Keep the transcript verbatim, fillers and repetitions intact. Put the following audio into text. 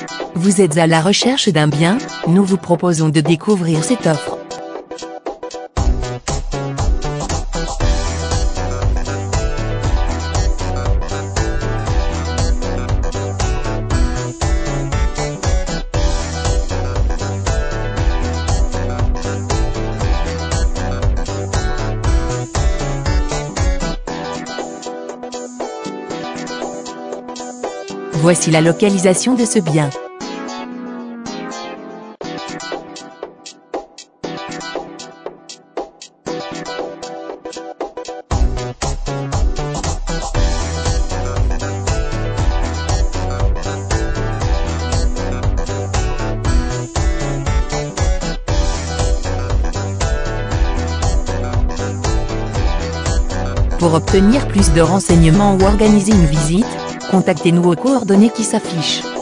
Vous êtes à la recherche d'un bien? Nous vous proposons de découvrir cette offre. Voici la localisation de ce bien. Pour obtenir plus de renseignements ou organiser une visite, contactez-nous aux coordonnées qui s'affichent.